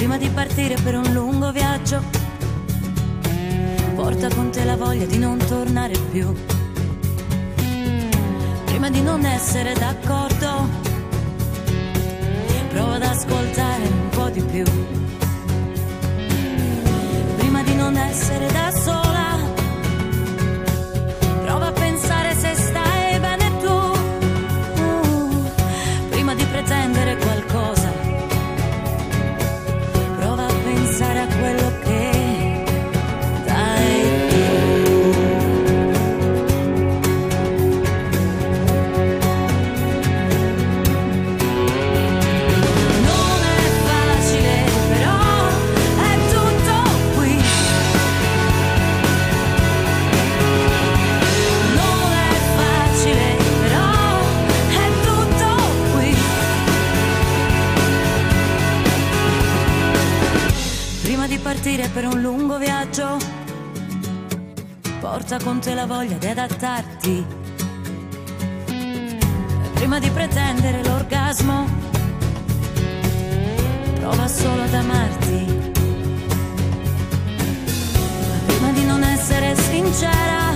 Prima di partire per un lungo viaggio, porta con te la voglia di non tornare più. Prima di non essere d'accordo, prova ad ascoltare un po' di più. Prima di non essere da sola, prova a pensare se stai bene tu. Prima di pretendere qualcosa, prova a pensare a quello che dai tu. Non è facile, però è tutto qui. Non è facile, però è tutto qui. Prima di partire per un lungo viaggio, porta con te la voglia di adattarti. Prima di pretendere l'orgasmo, prova solo ad amarti. Prima di non essere sincera,